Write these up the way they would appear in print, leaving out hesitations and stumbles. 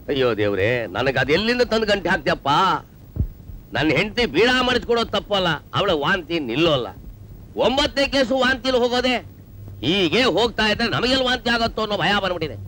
ಅಯ್ಯೋ ದೇವ್ರೆ, ನನಗೆ ಅದೆಲ್ಲಿಂದ ತಂದು ಗಂಟೆ ಹಾಕ್ತಿಯಪ್ಪ. ನನ್ನ ಹೆಂಡತಿ ಬೀಡ ಮಾಡಿಸ್ಕೊಡೋದು ತಪ್ಪಲ್ಲ, ಅವಳ ವಾಂತಿ ನಿಲ್ಲೋಲ್ಲ. 9ನೇ ಕೇಸು ವಾಂತಿಲಿ ಹೋಗೋದೆ. ಹೀಗೆ ಹೋಗ್ತಾ ಇದ್ರೆ ನಮಗೆಲ್ಲ ವಾಂತಿ ಆಗತ್ತೋ ಅನ್ನೋ ಭಯ ಬಂದ್ಬಿಟ್ಟಿದೆ.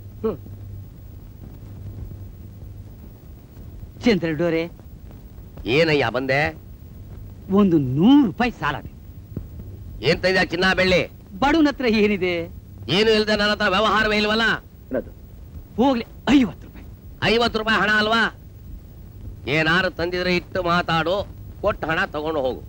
ಚಂದ್ರಡೋರೆ, ಏನಯ್ಯ ಬಂದೆ? ಒಂದು 100 ರೂಪಾಯಿ ಸಾಲ ಬೇಕು. ಏನ್ ತಂದ ಚಿನ್ನ ಬೆಳ್ಳಿ? ಬಡವನ ಹತ್ರ ಏನಿದೆ? ಏನು ಇಲ್ದೆ ನನ್ನ ಹತ್ರ ವ್ಯವಹಾರವೇ ಇಲ್ವಲ್ಲ. ಹೋಗ್ಲಿ 50 ರೂಪಾಯಿ. 50 ರೂಪಾಯಿ ಹಣ ಅಲ್ವಾ? ಏನಾರು ತಂದಿದ್ರೆ ಇಟ್ಟು ಮಾತಾಡು, ಕೊಟ್ಟು ಹಣ ತಗೊಂಡು ಹೋಗು.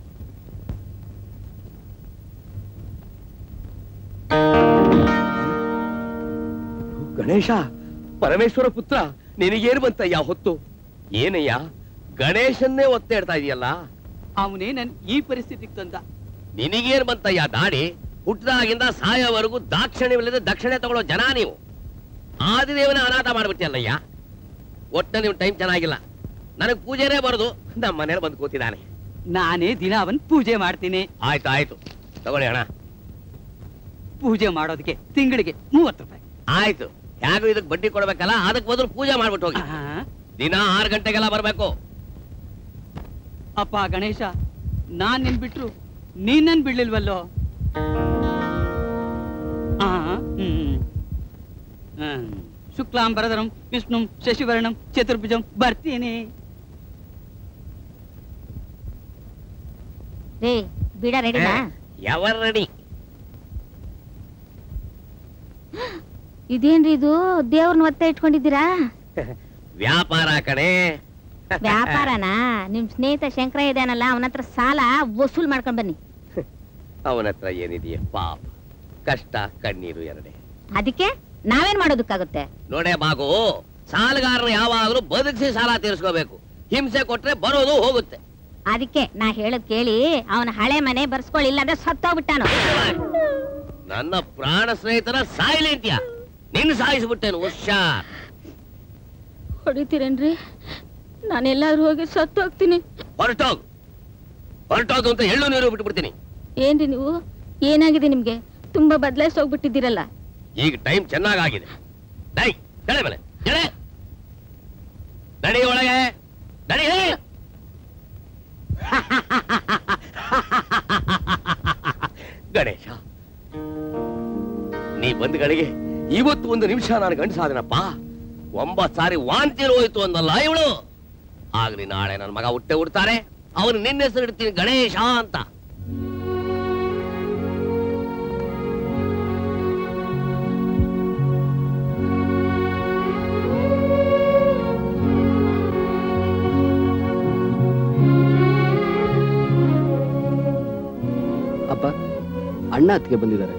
ಗಣೇಶ, ಪರಮೇಶ್ವರ ಪುತ್ರ, ನಿನಗೇನು ಬಂತಯ್ಯ ಹೊತ್ತು? ಏನಯ್ಯ ಗಣೇಶನ್ನೇ ಒತ್ತೆ ಇಡ್ತಾ ಇದೆಯಲ್ಲ? ಅವನೇ ನನ್ ಈ ಪರಿಸ್ಥಿತಿಗೆ ತಂದ. ನಿನಗೇನು ಬಂತಯ್ಯ ದಾಡಿ? ಹುಟ್ಟದಾಗಿಂದ ಸಾಯೋವರೆಗೂ ದಾಕ್ಷಿಣ್ಯವಿಲ್ಲದೆ ದಕ್ಷಿಣೆ ತಗೊಳ್ಳೋ ಜನ ನೀವು. ಆದಿದೇವನ ಅನಾಥ ಮಾಡ್ಬಿಟ್ಟಿಯಲ್ಲಯ್ಯ. ಒಟ್ಟ ನೀವು ಟೈಮ್ ಚೆನ್ನಾಗಿಲ್ಲ. ನನಗ್ ಪೂಜೆನೇ ಬರೋದು, ನಮ್ಮ ಮನೇಲಿ ಬಂದು ಕೂತಿದ್ದಾನೆ. ನಾನೇ ದಿನ ಅವನ್ ಪೂಜೆ ಮಾಡ್ತೀನಿ. ಆಯ್ತು ಆಯ್ತು, ತಗೊಳ್ಳಿ ಹಣ. ಪೂಜೆ ಮಾಡೋದಕ್ಕೆ ತಿಂಗಳಿಗೆ 30 ರೂಪಾಯಿ. ಆಯ್ತು, ಹೇಗೂ ಇದಕ್ ಬಡ್ಡಿ ಕೊಡ್ಬೇಕಲ್ಲ, ಅದಕ್ಕೆ ಮೊದಲು ಪೂಜೆ ಮಾಡ್ಬಿಟ್ಟು ಹೋಗಿ. ದಿನ 6 ಗಂಟೆಗೆಲ್ಲ ಬರ್ಬೇಕು. ಅಪ್ಪ ಗಣೇಶ, ನಾನ್ ನಿನ್ ಬಿಟ್ರು ನೀನ್ ನನ್ ಬಿಡ್ಲಿಲ್ವಲ್ಲೋ. ಶುಕ್ಲಾಂಬರಧರಂ ವಿಷ್ಣುಂ ಶಶಿವರ್ಣಂ ಚತುರ್ಭುಜಂ. ಬರ್ತೀನಿ. ಬೀಡ ರೆಡಿ? ಯಾವ ರೆಡಿ? ಇದೇನ್ರಿ ಇದು? ದೇವ್ರನ್ನ ಒತ್ತೆ ಇಟ್ಕೊಂಡಿದ್ದೀರಾ? ವ್ಯಾಪಾರ ಕಣೆ. ವ್ಯಾಪಾರನಾ? ನಿಮ್ ಸ್ನೇಹಿತ ಶಂಕರ ಇದಾನಲ್ಲ, ಅವನ ಹತ್ರ ಸಾಲ ವಸೂಲ್ ಮಾಡ್ಕೊಂಡ್ ಬನ್ನಿ. ಅವನ ಹತ್ರ ಏನಿದೆಯೇ ಪಾಪ, ಕಷ್ಟ ಕಣ್ಣೀರು ಎರಡೇ. ಅದಕ್ಕೆ ನಾವೇನ್ ಮಾಡೋದಕ್ಕಾಗುತ್ತೆ? ನೋಡೇ ಬಾಗು, ಸಾಲಗಾರರು ಯಾವಾಗಲೂ ಬದುಕಿಸಿ ಸಾಲ ತೀರಿಸ್ಕೋಬೇಕು. ಹಿಂಸೆ ಕೊಟ್ರೆ ಬರೋದು ಹೋಗುತ್ತೆ. ಅದಕ್ಕೆ ನಾ ಹೇಳದ್ ಕೇಳಿ, ಅವನ ಹಳೆ ಮನೆ ಬರ್ಸ್ಕೊಳ್ಳಿಲ್ಲ ಅಂದ್ರೆ ಸತ್ತೋಗ್ಬಿಟ್ಟಾನು. ನನ್ನ ಪ್ರಾಣ ಸ್ನೇಹಿತರ ಸಾಯಿಲಿ ಅಂತ್ಯ? ನಿನ್ನ ಸಾಯಿಸ್ಬಿಟ್ಟೇನು? ಹುಷಾರ್. ಹೊಡಿತೀರೇನ್ರಿ? ನಾನೆಲ್ಲಾದ್ರೂ ಹೋಗಿ ಸತ್ತೋಗ್ತೀನಿ. ಹೊರಟೋಗು ಅಂತ ಎಳ್ಳು ನೀರು ಬಿಟ್ಬಿಡ್ತೀನಿ. ಏನ್ರಿ ನೀವು? ಏನಾಗಿದೆ ನಿಮ್ಗೆ? ತುಂಬಾ ಬದಲಾಯಿಸಿ ಹೋಗ್ಬಿಟ್ಟಿದ್ದೀರಲ್ಲ. ಈಗ ಟೈಮ್ ಚೆನ್ನಾಗಿದೆ. ನಡೆ ಮೇಲೆ ನಡಿ, ಒಳಗೆ ನಡಿ. ಗಣೇಶ, ನೀ ಬಂದ್ಗಳಿಗೆ ಇವತ್ತು 1 ನಿಮಿಷ ನಾನು ಗಂಡಸಾದನಪ್ಪ. 9 ಸಾರಿ ವಾಂತಿರು ಹೋಯ್ತು ಅಂದಲ್ಲ ಇವಳು. ಆಗ್ಲಿ ನಾಳೆ ನನ್ನ ಮಗ ಹುಡ್ತಾರೆ, ಅವನು ನಿನ್ನ ಹೆಸರು ಇಡ್ತೀನಿ ಗಣೇಶ ಅಂತ. ಅಪ್ಪ, ಅಣ್ಣ ಅತ್ತಿಗೆ ಬಂದಿದ್ದಾರೆ.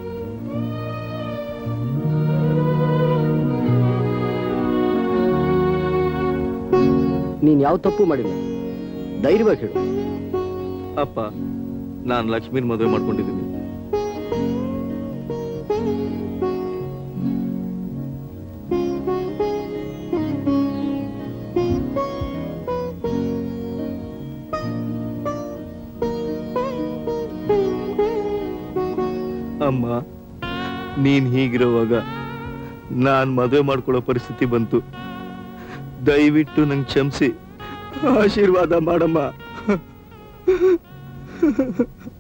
ನೀನ್ ಯಾವ ತಪ್ಪು ಮಾಡಿಲ್ಲ, ಧೈರ್ಯವಾಗಿ ಹೇಳು. ಅಪ್ಪ, ನಾನು ಲಕ್ಷ್ಮೀನ್ ಮದುವೆ ಮಾಡ್ಕೊಂಡಿದ್ದೀನಿ. ಅಮ್ಮ, ನೀನ್ ಹೀಗಿರುವಾಗ ನಾನ್ ಮದುವೆ ಮಾಡ್ಕೊಳ್ಳೋ ಪರಿಸ್ಥಿತಿ ಬಂತು. ದಯವಿಟ್ಟು ನಂಗೆ ಕ್ಷಮಿಸಿ ಆಶೀರ್ವಾದ ಮಾಡಮ್ಮ.